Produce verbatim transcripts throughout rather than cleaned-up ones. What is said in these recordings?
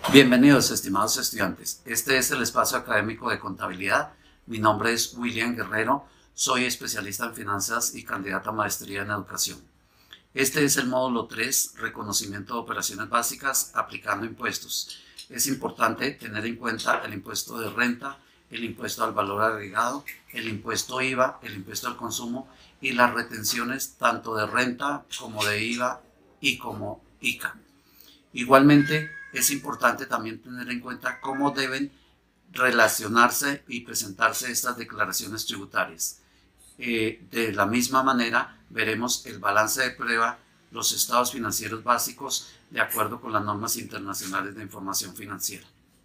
Bienvenidos, estimados estudiantes. Este es el espacio académico de contabilidad. Mi nombre es William Guerrero, soy especialista en finanzas y candidato a maestría en educación. Este es el módulo tres, reconocimiento de operaciones básicas aplicando impuestos. Es importante tener en cuenta el impuesto de renta, el impuesto al valor agregado, el impuesto I V A, el impuesto al consumo y las retenciones tanto de renta como de I V A y como I C A. Igualmente, es importante también tener en cuenta cómo deben relacionarse y presentarse estas declaraciones tributarias. Eh, de la misma manera, veremos el balance de prueba, los estados financieros básicos, de acuerdo con las normas internacionales de información financiera.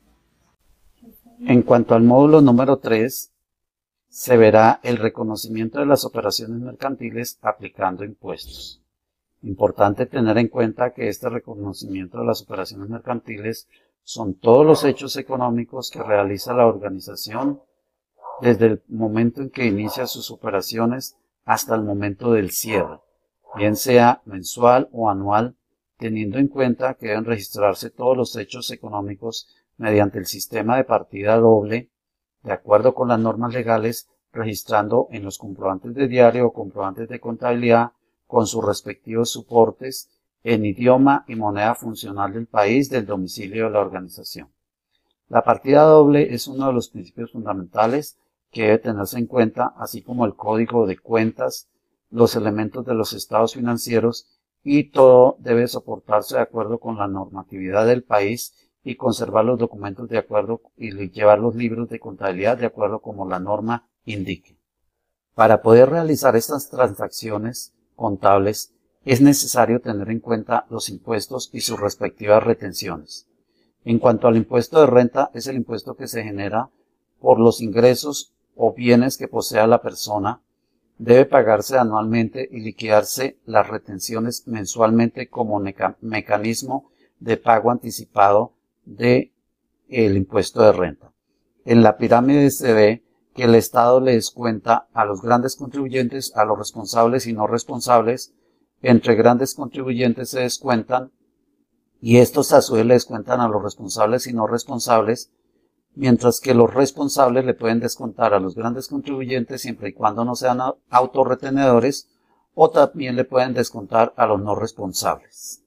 En cuanto al módulo número tres, se verá el reconocimiento de las operaciones mercantiles aplicando impuestos. Importante tener en cuenta que este reconocimiento de las operaciones mercantiles son todos los hechos económicos que realiza la organización desde el momento en que inicia sus operaciones hasta el momento del cierre, bien sea mensual o anual, teniendo en cuenta que deben registrarse todos los hechos económicos mediante el sistema de partida doble, de acuerdo con las normas legales, registrando en los comprobantes de diario o comprobantes de contabilidad con sus respectivos soportes en idioma y moneda funcional del país del domicilio de la organización. La partida doble es uno de los principios fundamentales que debe tenerse en cuenta, así como el código de cuentas, los elementos de los estados financieros, y todo debe soportarse de acuerdo con la normatividad del país y conservar los documentos de acuerdo y llevar los libros de contabilidad de acuerdo como la norma indique. Para poder realizar estas transacciones contables es necesario tener en cuenta los impuestos y sus respectivas retenciones. En cuanto al impuesto de renta, es el impuesto que se genera por los ingresos o bienes que posea la persona. Debe pagarse anualmente y liquidarse las retenciones mensualmente como meca mecanismo de pago anticipado del impuesto de renta. En la pirámide se ve que el Estado le descuenta a los grandes contribuyentes, a los responsables y no responsables. Entre grandes contribuyentes se descuentan y estos a su vez le descuentan a los responsables y no responsables, mientras que los responsables le pueden descontar a los grandes contribuyentes siempre y cuando no sean autorretenedores, o también le pueden descontar a los no responsables.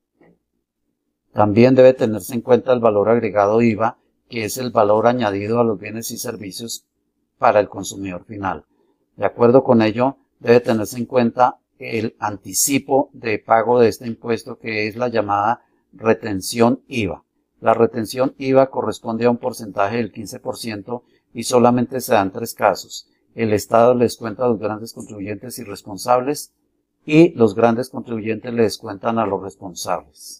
También debe tenerse en cuenta el valor agregado I V A, que es el valor añadido a los bienes y servicios para el consumidor final. De acuerdo con ello, debe tenerse en cuenta el anticipo de pago de este impuesto, que es la llamada retención I V A. La retención I V A corresponde a un porcentaje del quince por ciento y solamente se dan tres casos. El Estado le descuenta a los grandes contribuyentes y responsables y los grandes contribuyentes le descuentan a los responsables.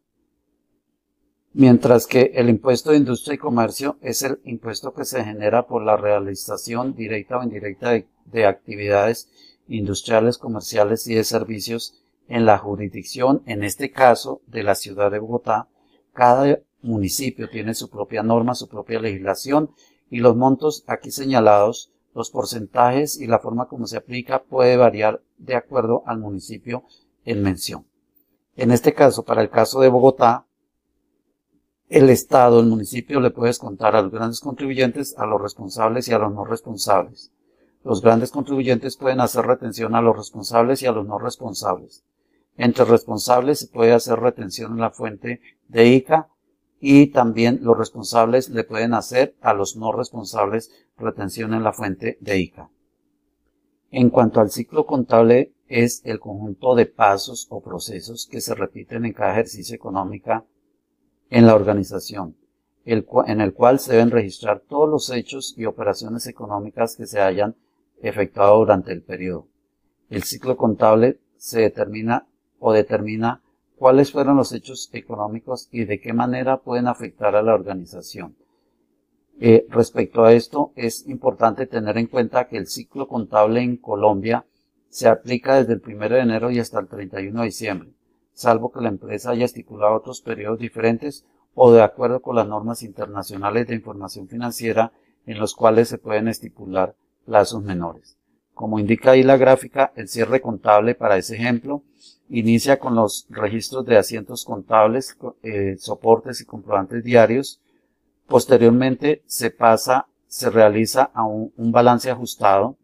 Mientras que el impuesto de industria y comercio es el impuesto que se genera por la realización directa o indirecta de, de actividades industriales, comerciales y de servicios en la jurisdicción, en este caso de la ciudad de Bogotá. Cada municipio tiene su propia norma, su propia legislación, y los montos aquí señalados, los porcentajes y la forma como se aplica puede variar de acuerdo al municipio en mención. En este caso, para el caso de Bogotá, el Estado, el municipio, le puede descontar a los grandes contribuyentes, a los responsables y a los no responsables. Los grandes contribuyentes pueden hacer retención a los responsables y a los no responsables. Entre responsables se puede hacer retención en la fuente de I C A, y también los responsables le pueden hacer a los no responsables retención en la fuente de I C A. En cuanto al ciclo contable, es el conjunto de pasos o procesos que se repiten en cada ejercicio económico en la organización, el en el cual se deben registrar todos los hechos y operaciones económicas que se hayan efectuado durante el periodo. El ciclo contable se determina o determina cuáles fueron los hechos económicos y de qué manera pueden afectar a la organización. Eh, respecto a esto, es importante tener en cuenta que el ciclo contable en Colombia se aplica desde el primero de enero y hasta el treinta y uno de diciembre. Salvo que la empresa haya estipulado otros periodos diferentes o de acuerdo con las normas internacionales de información financiera, en los cuales se pueden estipular plazos menores. Como indica ahí la gráfica, el cierre contable para ese ejemplo inicia con los registros de asientos contables, eh, soportes y comprobantes diarios. Posteriormente se pasa, se realiza a un, un balance ajustado,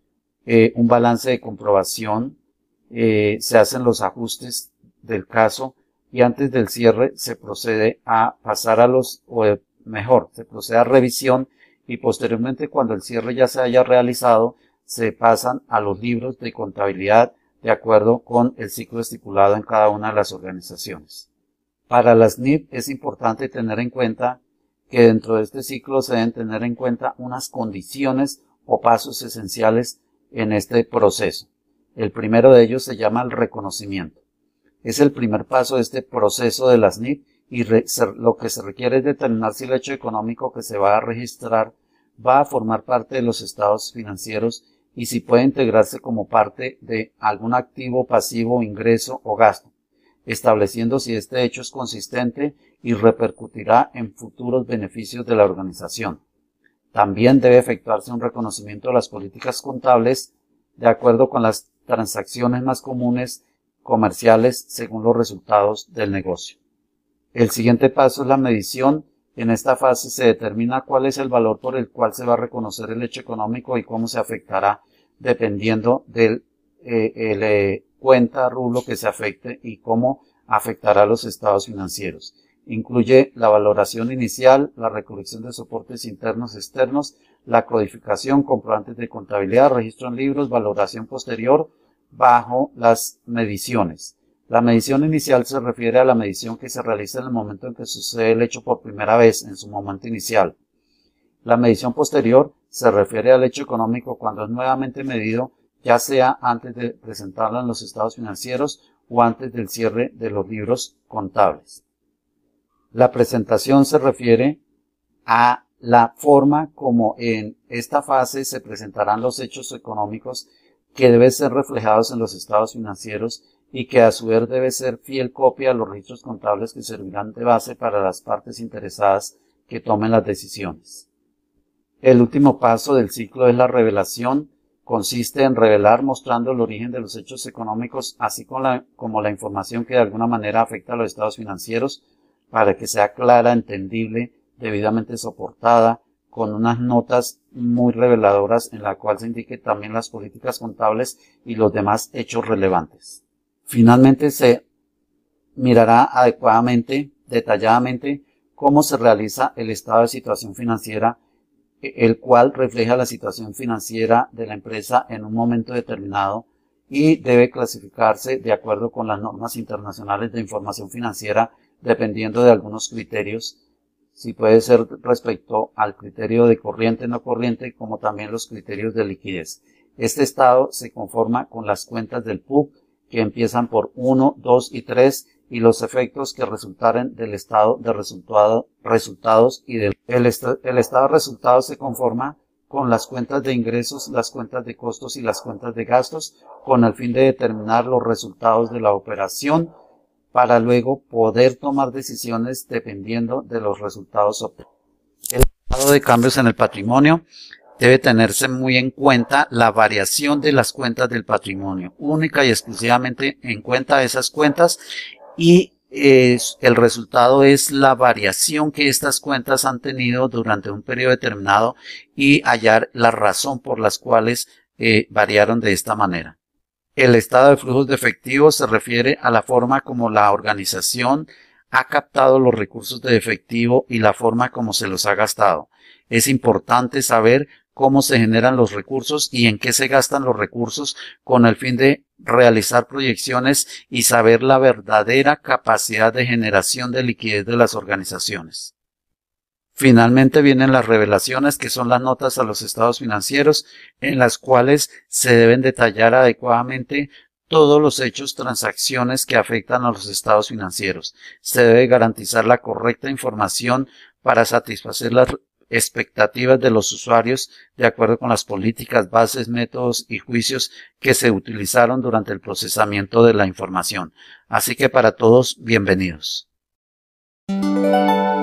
eh, un balance de comprobación, eh, se hacen los ajustes del caso y antes del cierre se procede a pasar a los, o mejor, se procede a revisión y posteriormente cuando el cierre ya se haya realizado, se pasan a los libros de contabilidad de acuerdo con el ciclo estipulado en cada una de las organizaciones. Para las N I F es importante tener en cuenta que dentro de este ciclo se deben tener en cuenta unas condiciones o pasos esenciales en este proceso. El primero de ellos se llama el reconocimiento. Es el primer paso de este proceso de las N I F y re, se, lo que se requiere es determinar si el hecho económico que se va a registrar va a formar parte de los estados financieros y si puede integrarse como parte de algún activo, pasivo, ingreso o gasto, estableciendo si este hecho es consistente y repercutirá en futuros beneficios de la organización. También debe efectuarse un reconocimiento de las políticas contables de acuerdo con las transacciones más comunes comerciales según los resultados del negocio. El siguiente paso es la medición. En esta fase se determina cuál es el valor por el cual se va a reconocer el hecho económico y cómo se afectará dependiendo del eh, el, eh, cuenta rublo que se afecte y cómo afectará a los estados financieros. Incluye la valoración inicial, la recolección de soportes internos y externos, la codificación, comprobantes de contabilidad, registro en libros, valoración posterior bajo las mediciones. La medición inicial se refiere a la medición que se realiza en el momento en que sucede el hecho por primera vez, en su momento inicial. La medición posterior se refiere al hecho económico cuando es nuevamente medido, ya sea antes de presentarlo en los estados financieros o antes del cierre de los libros contables. La presentación se refiere a la forma como en esta fase se presentarán los hechos económicos que deben ser reflejados en los estados financieros y que a su vez debe ser fiel copia de los registros contables que servirán de base para las partes interesadas que tomen las decisiones. El último paso del ciclo es la revelación. Consiste en revelar mostrando el origen de los hechos económicos, así como la, como la información que de alguna manera afecta a los estados financieros, para que sea clara, entendible, debidamente soportada, con unas notas muy reveladoras en la cual se indique también las políticas contables y los demás hechos relevantes. Finalmente se mirará adecuadamente, detalladamente, cómo se realiza el estado de situación financiera, el cual refleja la situación financiera de la empresa en un momento determinado y debe clasificarse de acuerdo con las normas internacionales de información financiera dependiendo de algunos criterios, si puede ser respecto al criterio de corriente no corriente como también los criterios de liquidez. Este estado se conforma con las cuentas del P U C que empiezan por uno, dos y tres y los efectos que resultaren del estado de resultado, resultados y del el, est el estado de resultados se conforma con las cuentas de ingresos, las cuentas de costos y las cuentas de gastos con el fin de determinar los resultados de la operación para luego poder tomar decisiones dependiendo de los resultados obtenidos. El estado de cambios en el patrimonio debe tenerse muy en cuenta la variación de las cuentas del patrimonio, única y exclusivamente en cuenta esas cuentas y eh, el resultado es la variación que estas cuentas han tenido durante un periodo determinado y hallar la razón por las cuales eh, variaron de esta manera. El estado de flujos de efectivo se refiere a la forma como la organización ha captado los recursos de efectivo y la forma como se los ha gastado. Es importante saber cómo se generan los recursos y en qué se gastan los recursos con el fin de realizar proyecciones y saber la verdadera capacidad de generación de liquidez de las organizaciones. Finalmente vienen las revelaciones, que son las notas a los estados financieros, en las cuales se deben detallar adecuadamente todos los hechos, transacciones que afectan a los estados financieros. Se debe garantizar la correcta información para satisfacer las expectativas de los usuarios de acuerdo con las políticas, bases, métodos y juicios que se utilizaron durante el procesamiento de la información. Así que para todos, bienvenidos.